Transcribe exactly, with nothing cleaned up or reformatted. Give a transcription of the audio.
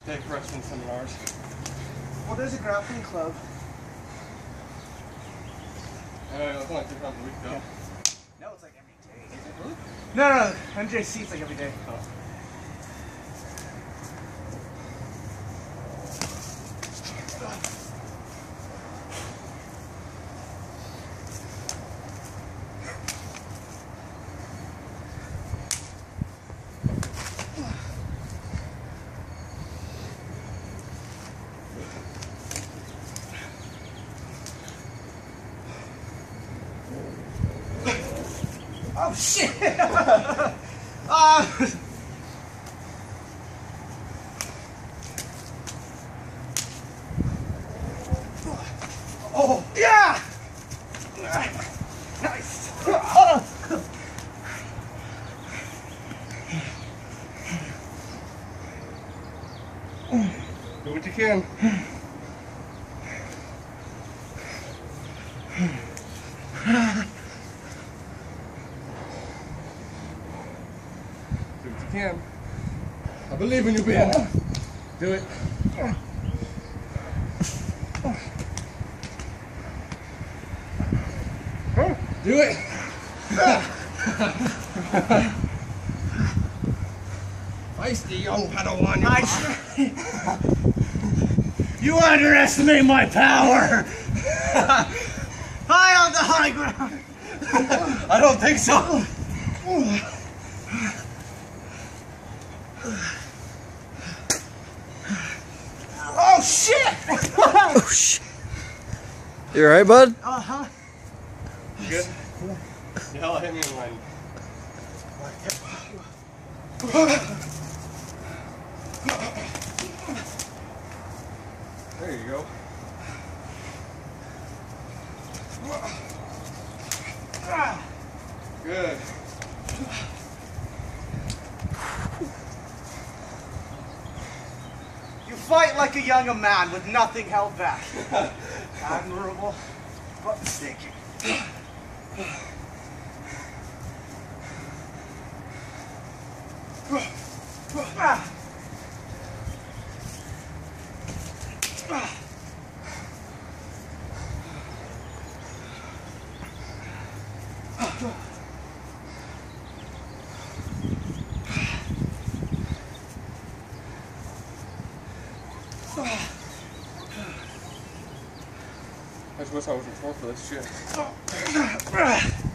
Take wrestling seminars. Well, there's a grappling club. Uh, it's only two times a week though. Yeah. No, it's like every day. Is it really? No, no, no. M J C, it's like every day. Oh. Oh shit! uh, oh yeah! Nice. Do what you can. Do what you can. I believe in you, Ben. Do it. Do it. Feisty young Padawan. Nice. You underestimate my power. High on the high ground. I don't think so. Oh shit! Oh shit. You alright, bud? Uh huh. You good? The hell hit me in line. There you go. Good. You fight like a young man with nothing held back. Admirable, but mistaken. Ah. Ah. I just wish I wasn't sore for this shit.